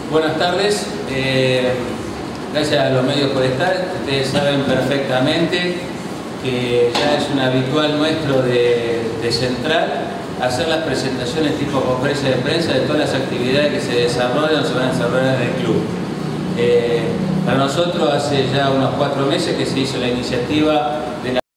Buenas tardes, gracias a los medios por estar. Ustedes saben perfectamente que ya es un habitual nuestro de Central hacer las presentaciones tipo conferencia de prensa de todas las actividades que se desarrollan o se van a desarrollar en el club. Para nosotros hace ya unos 4 meses que se hizo la iniciativa de la